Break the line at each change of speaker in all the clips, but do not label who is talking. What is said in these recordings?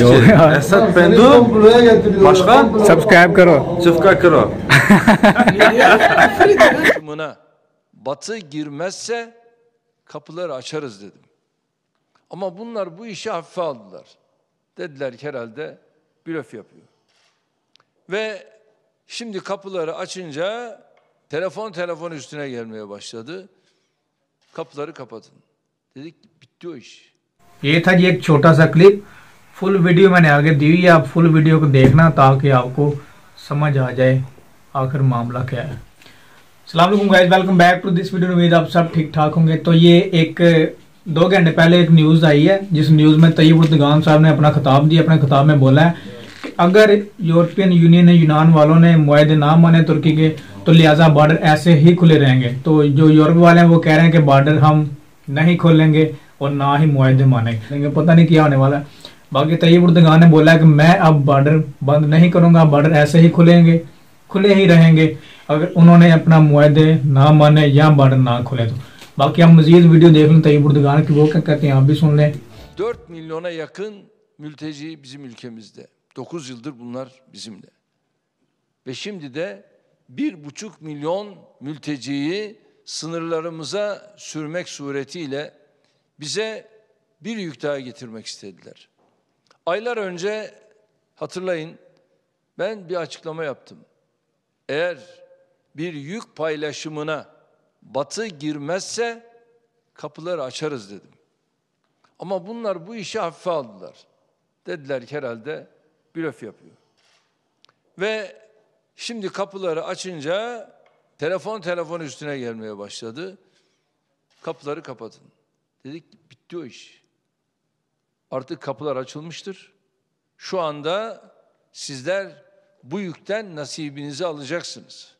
हो
Esat Pendu. Başka?
Subscribe करो
Çıfka Kro.
Batı girmezse kapıları açarız dedim. Ama bunlar bu işi hafife aldılar. Dediler ki herhalde blöf yapıyor. Ve şimdi kapıları açınca telefon üstüne gelmeye başladı. Kapıları kapatın. Dedik bitti o iş.
ये था जी एक छोटा सा clip full video मैंने आगे दी हुई है आप फुल वीडियो को देखना ताकि आपको समझ आ जाए आखिर मामला क्या है। अस्सलाम वालेकुम guys welcome back to this video. उम्मीद आप सब ठीक ठाक होंगे। तो ये एक 2 घंटे पहले एक न्यूज़ आई है जिस न्यूज़ में तैयब उर्दगान साहब ने अपना खिताब दिया। अपने खिताब में बोला है कि अगर यूरोपियन यूनियन यूनान वालों ने मुआहदे ना माने तुर्की के तो लिहाजा बॉर्डर ऐसे ही खुले रहेंगे। तो जो यूरोप वाले हैं वो कह रहे हैं कि बॉर्डर हम नहीं खोलेंगे और ना ही मुआहदे मानेंगे। पता नहीं क्या होने वाला है। बाकी तैयब उर्दगान ने बोला है कि मैं अब बॉर्डर बंद नहीं करूंगा, बॉर्डर ऐसे ही खुले ही रहेंगे अगर उन्होंने अपना मुआहदे ना माने या बॉर्डर ना खुले तो। बाकी हम मजीद वीडियो देख लें तैयब उर्दगान की, वो क्या कहते हैं आप भी सुन लें।
4 milyona yakın mülteci bizim ülkemizde. 9 yıldır bunlar bizimle. Ve şimdi de 1,5 milyon mülteciyi sınırlarımıza sürmek suretiyle bize bir yük daha getirmek istediler. Aylar önce hatırlayın ben bir açıklama yaptım. Eğer bir yük paylaşımına Batı girmezse kapıları açarız dedim. Ama bunlar bu işi hafife aldılar. Dediler ki herhalde blöf yapıyor. Ve şimdi kapıları açınca telefon üstüne gelmeye başladı. Kapıları kapatın. Dedik bitti o iş. Artık kapılar açılmıştır. Şu anda sizler bu yükten nasibinizi alacaksınız.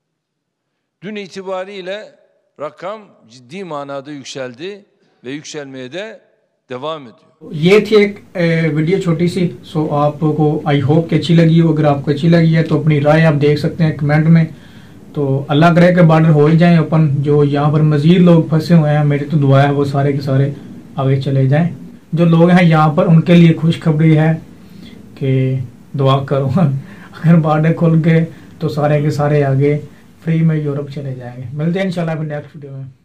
Dün itibariyle rakam ciddi manada yükseldi ve yükselmeye de devam ediyor.
ये थी एक वीडियो छोटी सी। सो आपको I hope कि अच्छी लगी हो। अगर आपको अच्छी लगी है तो अपनी राय आप देख सकते हैं कमेंट में। तो अल्लाह करे कि बॉर्डर हो ही जाए ओपन। जो यहाँ पर मजीद लोग फंसे हुए हैं मेरी तो दुआ है वो सारे के सारे आगे चले जाएं। जो लोग हैं यहाँ पर उनके लिए खुशखबरी है कि दुआ करो अगर बॉर्डर खुल गए तो सारे के सारे आगे फ्री में यूरोप चले जाएंगे। मिलते हैं इंशाल्लाह नेक्स्ट वीडियो में।